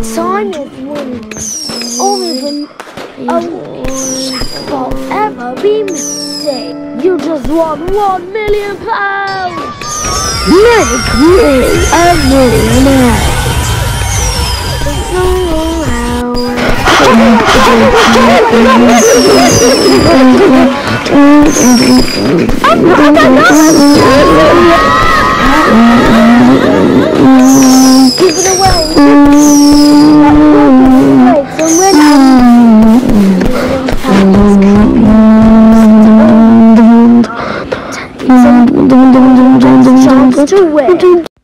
time is winning. Only the jackpot ever be mistake. You just won £1 million. Make me a millionaire. Give it away. To win.